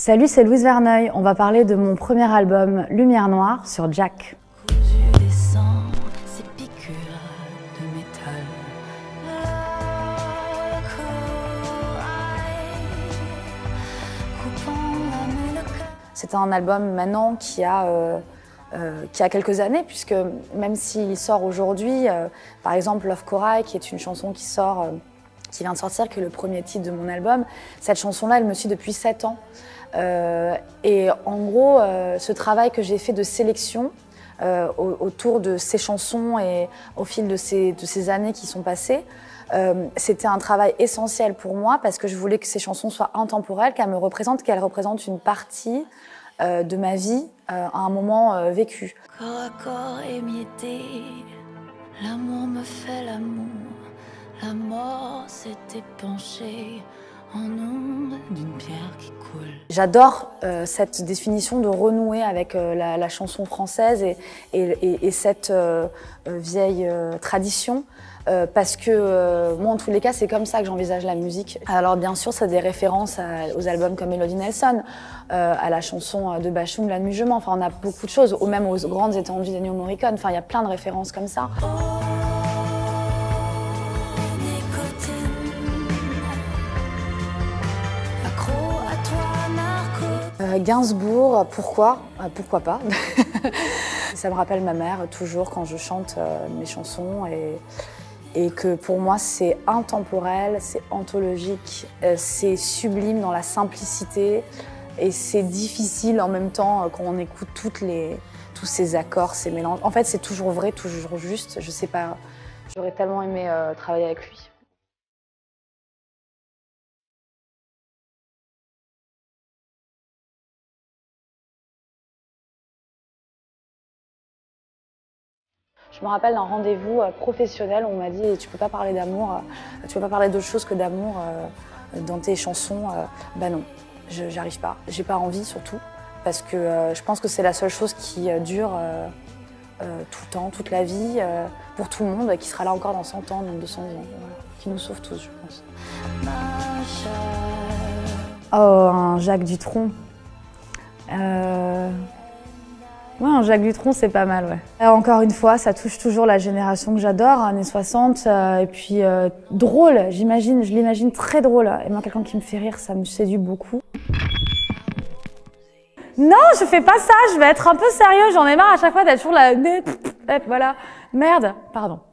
Salut, c'est Louise Verneuil. On va parler de mon premier album Lumière Noire sur Jack. C'est un album maintenant qui a quelques années, puisque même s'il sort aujourd'hui, par exemple Love Corail, qui est une chanson qui vient de sortir, qui est le premier titre de mon album, cette chanson-là, elle me suit depuis 7 ans. Et en gros, ce travail que j'ai fait de sélection autour de ces chansons et au fil de ces années qui sont passées, c'était un travail essentiel pour moi parce que je voulais que ces chansons soient intemporelles, qu'elles représentent une partie de ma vie à un moment vécu. Corps à corps émietté, l'amour me fait l'amour, la mort s'est épanchée en onde d'une pierre qui coule. J'adore cette définition de renouer avec la chanson française et cette vieille tradition. Parce que moi, en tous les cas, c'est comme ça que j'envisage la musique. Alors bien sûr, c'est des références aux albums comme Melody Nelson, à la chanson de Bachung, La Nuit je mens. Enfin, on a beaucoup de choses, ou même aux grandes étendues d'Ennio Morricone. Enfin, il y a plein de références comme ça. Gainsbourg, pourquoi pas. Ça me rappelle ma mère toujours quand je chante mes chansons et que pour moi c'est intemporel, c'est anthologique, c'est sublime dans la simplicité et c'est difficile en même temps quand on écoute tous ces accords, ces mélanges. En fait c'est toujours vrai, toujours juste, je sais pas, j'aurais tellement aimé travailler avec lui. Je me rappelle d'un rendez-vous professionnel où on m'a dit « tu peux pas parler d'amour, tu peux pas parler d'autre chose que d'amour dans tes chansons ». Bah non, j'y arrive pas. J'ai pas envie surtout, parce que je pense que c'est la seule chose qui dure tout le temps, toute la vie, pour tout le monde, qui sera là encore dans 100 ans, dans 200 ans, voilà. Qui nous sauve tous, je pense. Oh, un Jacques Dutronc. Ouais, un Jacques Dutronc, c'est pas mal, ouais. Encore une fois, ça touche toujours la génération que j'adore, années 60, et puis drôle, je l'imagine très drôle. Et moi, quelqu'un qui me fait rire, ça me séduit beaucoup. Non, je fais pas ça, je vais être un peu sérieux, j'en ai marre à chaque fois d'être toujours là, voilà. Merde, pardon.